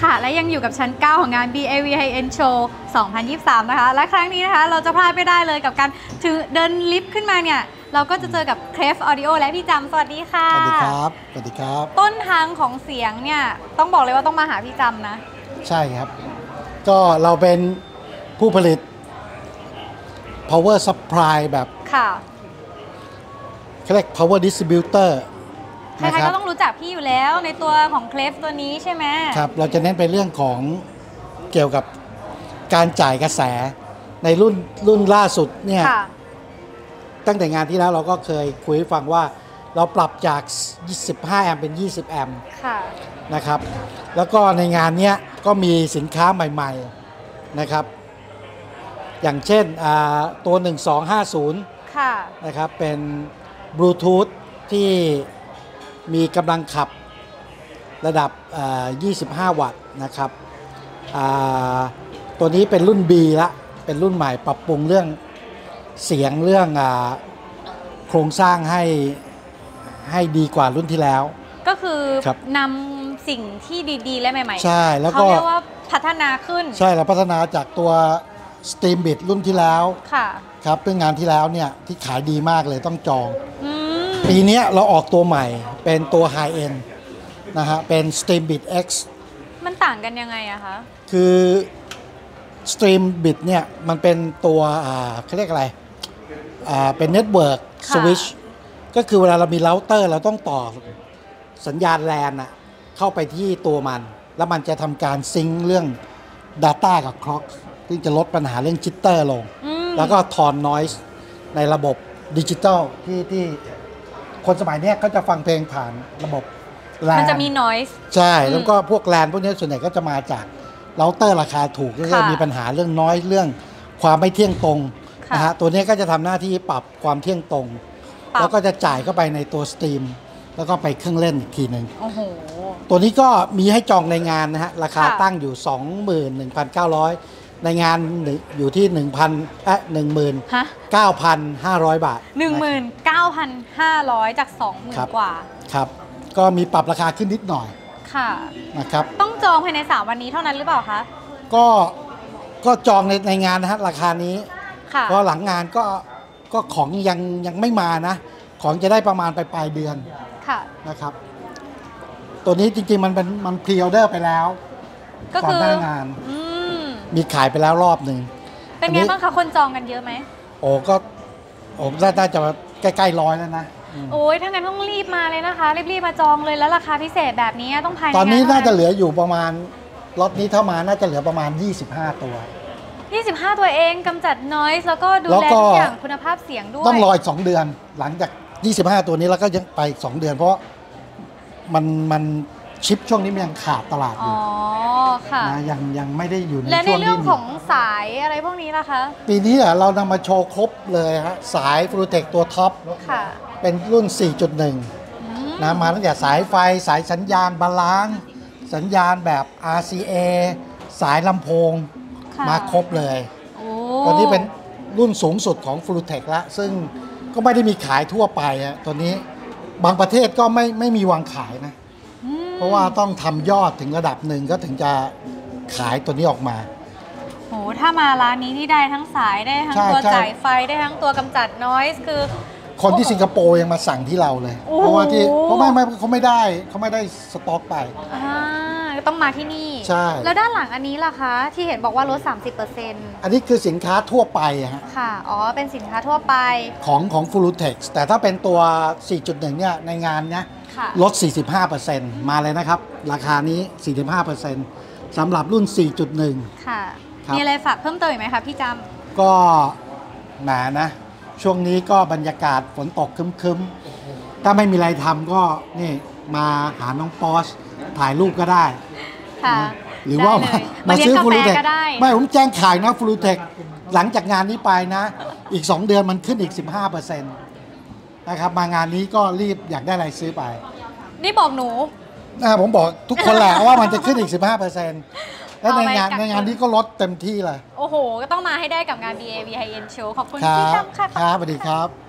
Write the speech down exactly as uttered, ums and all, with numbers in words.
ค่ะและยังอยู่กับชั้นเก้าของงาน บี เอ วี High End Show สองพันยี่สิบสามนะคะและครั้งนี้นะคะเราจะพลาดไม่ได้เลยกับการถือเดินลิฟต์ขึ้นมาเนี่ยเราก็จะเจอกับเครฟออดิโอและพี่จำสวัสดีค่ะสวัสดีครับสวัสดีครับต้นทางของเสียงเนี่ยต้องบอกเลยว่าต้องมาหาพี่จำนะใช่ครับก็เราเป็นผู้ผลิต power supply แบบค่ะเขาเรียก power distributor ใครๆก็ต้องรู้จักพี่อยู่แล้วในตัวของเครฟตัวนี้ใช่ไหมครับเราจะเน้นไปเรื่องของเกี่ยวกับการจ่ายกระแสในรุ่นรุ่นล่าสุดเนี่ยตั้งแต่งานที่แล้วเราก็เคยคุยให้ฟังว่าเราปรับจากสิบห้าแอมป์เป็นยี่สิบแอมป์นะครับแล้วก็ในงานนี้ก็มีสินค้าใหม่ๆนะครับอย่างเช่นตัวหนึ่งสองห้าศูนย์นะครับเป็นบลูทูธที่มีกำลังขับระดับยี่สิบห้าวัตต์นะครับตัวนี้เป็นรุ่น B ละเป็นรุ่นใหม่ปรับปรุงเรื่องเสียงเรื่องโครงสร้างให้ให้ดีกว่ารุ่นที่แล้วก็คือนำสิ่งที่ดีๆและใหม่ๆใช่แล้วก็เขาเรียกว่าพัฒนาขึ้นใช่แล้วพัฒนาจากตัว Steambit รุ่นที่แล้วค่ะครับเป็นงานที่แล้วเนี่ยที่ขายดีมากเลยต้องจองปีนี้เราออกตัวใหม่เป็นตัว High End นะฮะเป็น Steambit X มันต่างกันยังไงอะคะคือ Steambit เนี่ยมันเป็นตัวเขาเรียกอะไรเป็นเน็ตเวิร์กสวิตช์ก็คือเวลาเรามีเราเตอร์เราต้องต่อสัญญาณแลนอะเข้าไปที่ตัวมันแล้วมันจะทำการซิงค์เรื่อง Data กับ Clock ซึ่งจะลดปัญหาเรื่องจิตเตอร์ลงแล้วก็ทอนนอยส์ในระบบดิจิตอลที่ที่คนสมัยนี้ก็จะฟังเพลงผ่านระบบแลนมันจะมีนอยส์ใช่แล้วก็พวกแลนพวกนี้ส่วนใหญ่ก็จะมาจากเราเตอร์ราคาถูกก็จะมีปัญหาเรื่องน้อยเรื่องความไม่เที่ยงตรงนะฮะตัวนี้ก็จะทำหน้าที่ปรับความเที่ยงตรงแล้วก็จะจ่ายเข้าไปในตัวสตรีมแล้วก็ไปเครื่องเล่นอีกทีหนึ่งตัวนี้ก็มีให้จองในงานนะฮะราคาตั้งอยู่ สองหมื่นหนึ่งพันเก้าร้อย ในงานอยู่ที่ หนึ่งพัน เอ๊ะ หนึ่งหมื่นเก้าพันห้าร้อย บาทหนึ่งหมื่นเก้าพันห้าร้อย จาก สองหมื่น กว่าครับก็มีปรับราคาขึ้นนิดหน่อยค่ะนะครับต้องจองภายในสามวันนี้เท่านั้นหรือเปล่าคะก็ก็จองในในงานนะฮะราคานี้เพราะหลังงานก็ก็ของยังยังไม่มานะของจะได้ประมาณไปปลายเดือนนะครับตัวนี้จริงๆมันเป็นมันพรีออเดอร์ไปแล้วก่อนหน้างานมีขายไปแล้วรอบหนึ่งเป็นไงบ้างคะคนจองกันเยอะไหมโอ้ก็โอ้น่าจะใกล้ๆร้อยแล้วนะโอ้ยถ้างั้นต้องรีบมาเลยนะคะรีบๆมาจองเลยแล้วราคาพิเศษแบบนี้ต้องภายในตอนนี้น่าจะเหลืออยู่ประมาณล็อตนี้ถ้ามาน่าจะเหลือประมาณยี่สิบห้าตัวยี่สิบห้าตัวเองกำจัดนอยส์แล้วก็ดูแลทุกอย่างคุณภาพเสียงด้วยต้องรออีกสองเดือนหลังจากยี่สิบห้าตัวนี้แล้วก็ยังไปสองเดือนเพราะมันมันชิปช่วงนี้มันยังขาดตลาดอยู่อ๋อค่ะนะยังยังไม่ได้อยู่ในช่วงและในเรื่องของสายอะไรพวกนี้ล่ะคะปีนี้เรานำมาโชว์ครบเลยฮะสาย Flutech ตัวท็อปเป็นรุ่น สี่จุดหนึ่ง นะมาตั้งแต่สายไฟสายสัญญาณบาลานซ์สัญญาณแบบ อาร์ ซี เอ สายลำโพงมาครบเลยตัวนี้เป็นรุ่นสูงสุดของ Flutech แล้วซึ่งก็ไม่ได้มีขายทั่วไปฮะตัวนี้บางประเทศก็ไม่ไม่มีวางขายนะเพราะว่าต้องทำยอดถึงระดับหนึ่งก็ถึงจะขายตัวนี้ออกมาโหถ้ามาร้านนี้ที่ได้ทั้งสายได้ทั้งตัวจ่ายไฟได้ทั้งตัวกำจัดนอยส์คือคนที่สิงคโปร์ยังมาสั่งที่เราเลยเพราะว่าที่เพราะไม่ไม่เขาไม่ได้เขาไม่ได้สต็อกไปต้องมาที่นี่ใช่แล้วด้านหลังอันนี้ล่ะคะที่เห็นบอกว่าลด สามสิบเปอร์เซ็นต์อันนี้คือสินค้าทั่วไปฮะค่ะอ๋อเป็นสินค้าทั่วไปของของ Flutech แต่ถ้าเป็นตัว สี่จุดหนึ่ง เนี่ยในงานเนี้ยลด สี่สิบห้าเปอร์เซ็นต์ มาเลยนะครับราคานี้ สี่สิบห้าเปอร์เซ็นต์ สำหรับรุ่น สี่จุดหนึ่งค่ะมีอะไรฝากเพิ่มเติมอีกไหมคะพี่จำก็แหมนะช่วงนี้ก็บรรยากาศฝนตกครึ้มๆถ้าไม่มีอะไรทำก็นี่มาหาน้องปอสถ่ายรูปก็ได้หรือว่ามาซื้อ Flutech ไม่ผมแจ้งขายนะ Flutech หลังจากงานนี้ไปนะอีกสองเดือนมันขึ้นอีก สิบห้าเปอร์เซ็นต์ นะครับมางานนี้ก็รีบอยากได้อะไรซื้อไปนี่บอกหนูนะผมบอกทุกคนแหละว่ามันจะขึ้นอีก สิบห้าเปอร์เซ็นต์ แล้วในงานในงานนี้ก็ลดเต็มที่เลยโอ้โหก็ต้องมาให้ได้กับงาน บี เอ วี High End Show ขอบคุณพี่จำค่ะครับสวัสดีครับ